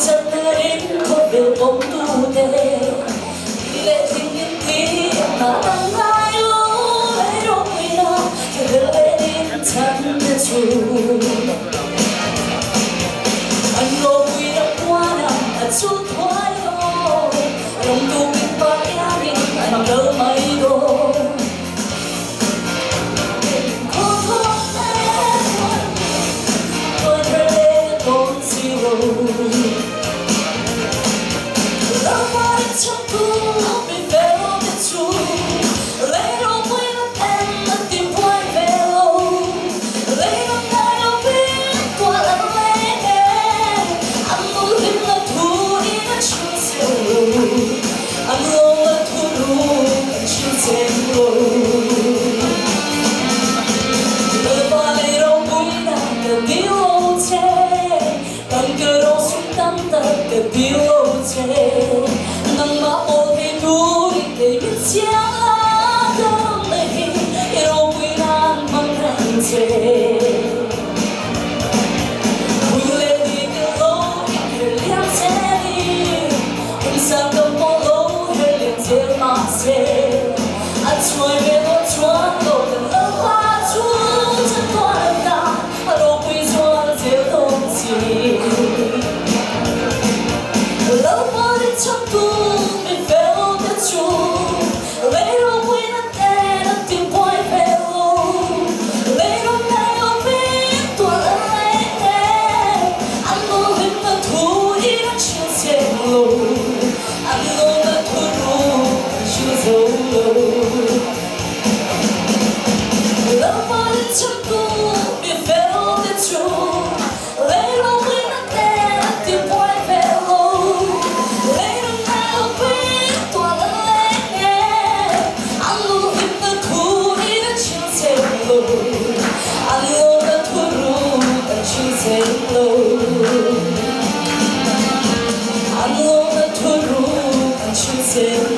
chân đến một điều bóng tu tê lệ tình nhân tí mà đang hai lối lấy đâu người nào thì lệ đến chân chú anh lô quy đã qua nằm chút thoái thôi lòng tu mình phải anh anh đỡ mấy đôi nâng mã ô thì núi để biết chia cơm này yêu quy nan bằng rèn dề quy lên đi cái lối để liang xe đi em sang cầm mô lối để liền dễ mà dễ anh chuối về một chuan đồ cần ơ hoa chuông chân toan ta đồ quy doan dễ tôn gì lỡ mơ đến trong tu mình phèo đất chú lấy đâu quên anh ta đã tìm quay về luôn lấy đâu này đâu biết tuổi anh anh muốn hình là thu đi đã chưa xem luôn anh luôn là thu luôn chưa dấu luôn lỡ mơ đến trong tu mình phèo đất chú lấy đâu quên anh ta đã tìm quay về anh luôn đã thua ru anh chưa dễ lâu anh luôn đã thua ru anh chưa dễ